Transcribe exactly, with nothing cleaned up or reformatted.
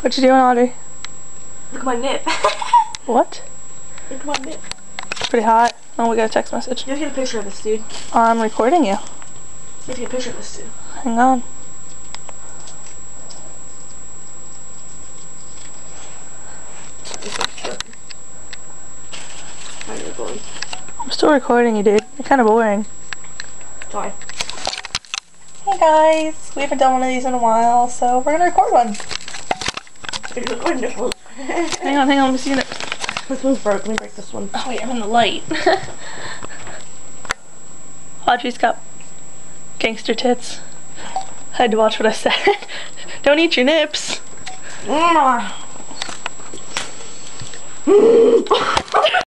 What you doing, Audrey? Look at my nip. What? Look at my nip. It's pretty hot. Oh, we got a text message. You have to get a picture of this, dude. I'm recording you. You have to get a picture of this, dude. Hang on. I'm still recording you, dude. You're kind of boring. Sorry. Hey guys, we haven't done one of these in a while, so we're gonna record one. Hang on, hang on, let me see it. This one's broke. Let me break this one. Oh wait, I'm in the light. Audrey's got gangster tits. I had to watch what I said. Don't eat your nips. Mm.